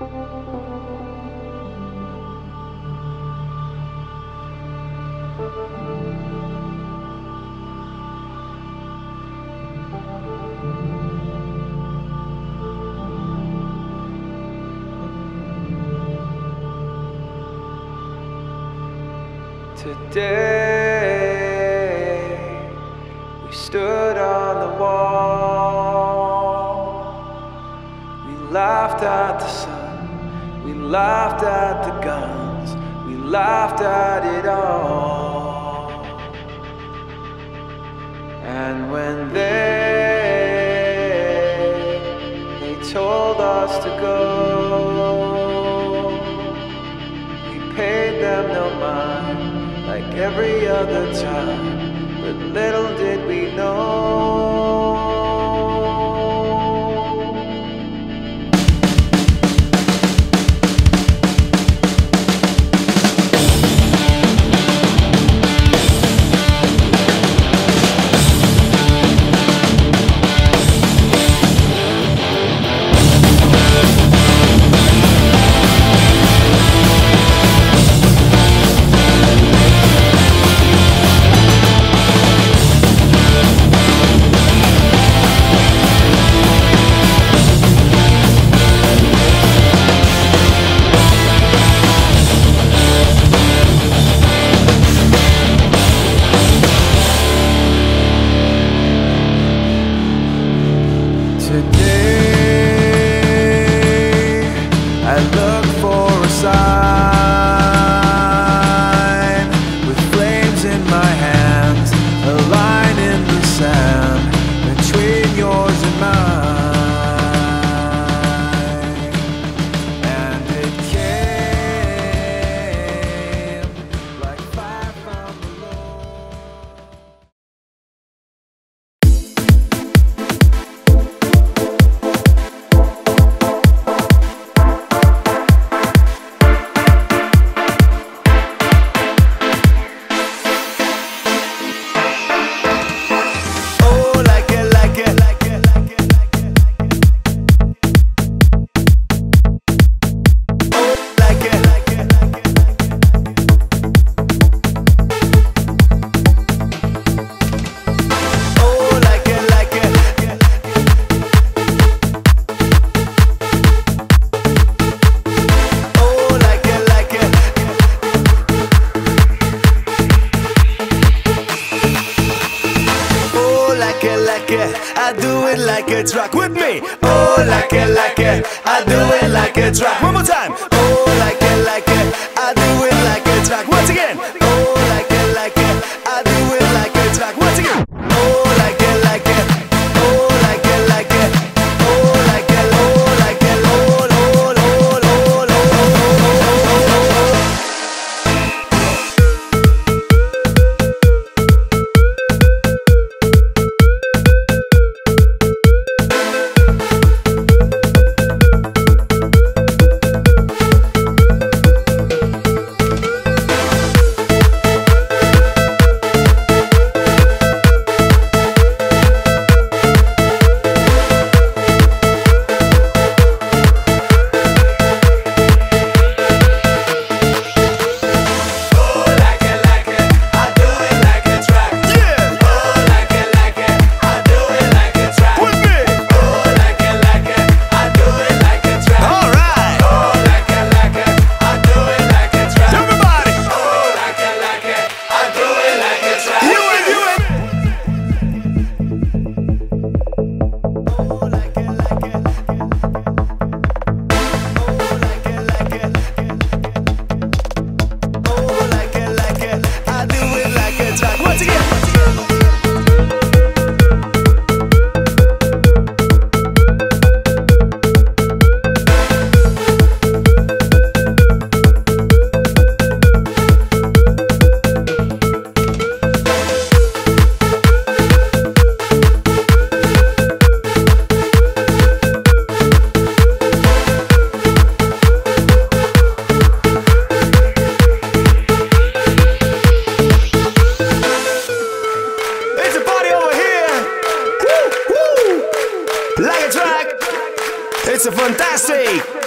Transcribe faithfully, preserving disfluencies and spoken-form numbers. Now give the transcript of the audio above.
Today we stood on the wall. We laughed at the sun, we laughed at the guns, we laughed at it all. And when they, they told us to go, we paid them no mind like every other time, but little did we know. Today I look for a sign with flames in my hands, a line in the sand between yours and mine. And it came like fire from below. I do it like a track with me. Oh, like it, like it. I do it like a track. One more time. Oh, like it, like it. I do it like a track. Once again. Oh, like it, like it. I do it like a track. Once again. Oh, like it, like it. Oh, like it, like it. Oh, like it, oh, like it, oh, oh, oh, oh, oh, It's a fantastic